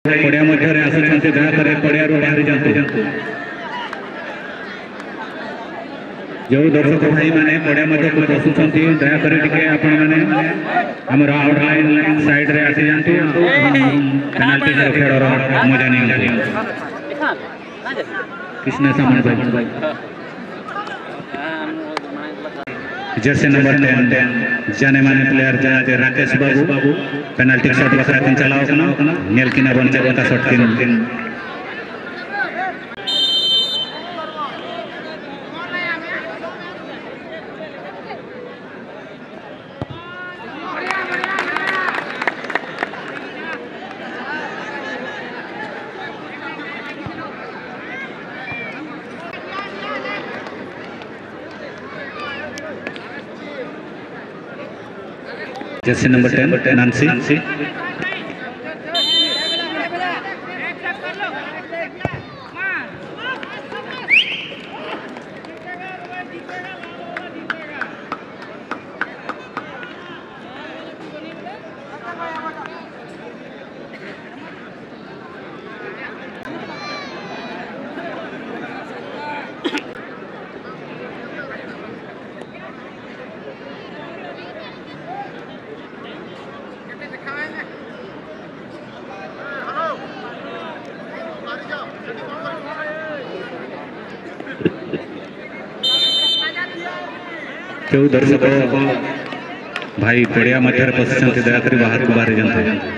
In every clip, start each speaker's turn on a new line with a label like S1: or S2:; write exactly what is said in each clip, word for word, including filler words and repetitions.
S1: पड़िया मध्य आसुँच दयाकर पड़िया बाहरी जातु जो दर्शक भाई मैंने पड़िया मध्य को पशुंट दयाकर आपण मैंने आम आउटलाइन साइड रे आसी जातु पेनाल्टी खेल मजा नहीं कृष्ण सामने भाई जर्सी नंबर टेन जाने माने प्लेयर जाते राकेश बाबू बाबू पेनाल्टी शॉट बकरा किन चलाओ कना नेल किना बन चलता शॉट किन जर्सी नंबर टेन नांसी क्यों दर्शक भाई पड़िया मध्य पशुंट दयाकर बाहर को बाहरी जाते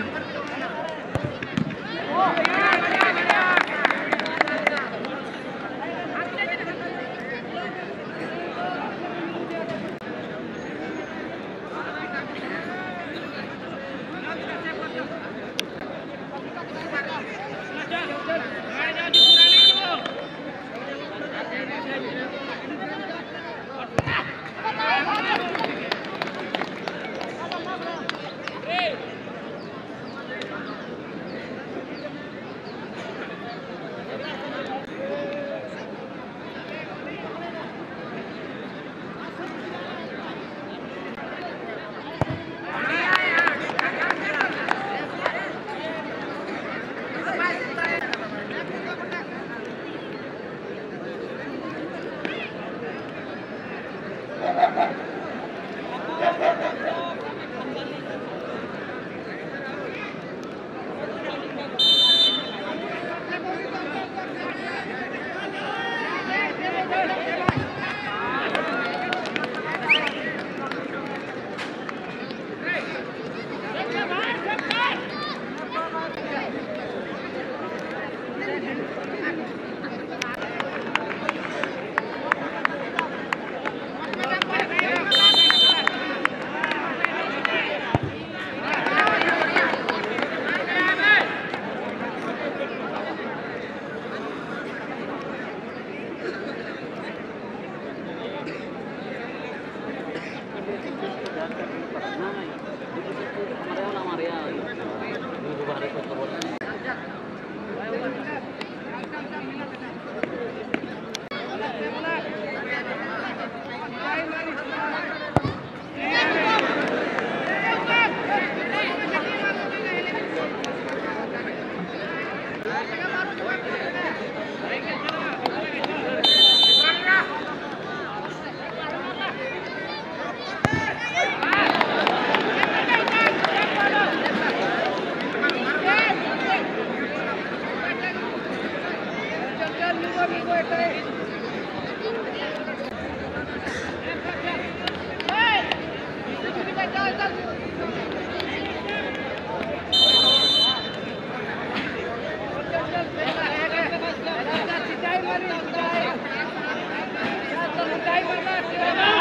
S2: Time